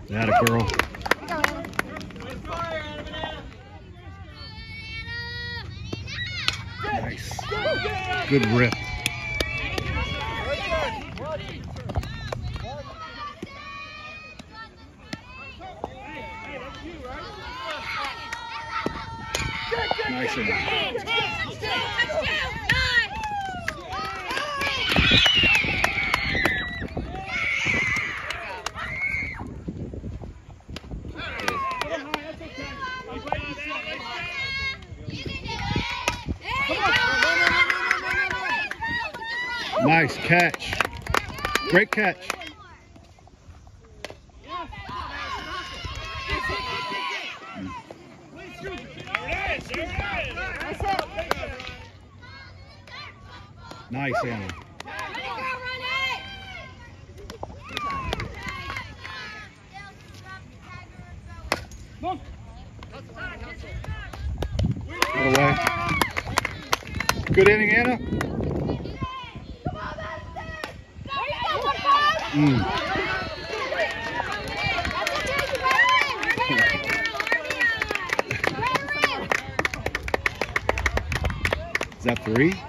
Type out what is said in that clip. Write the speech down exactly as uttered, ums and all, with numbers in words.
That a girl. Nice. Good rip. Nice one. Nice catch. Great catch. Nice, Anna. Get away. Good inning, Anna. Mm. Is that three?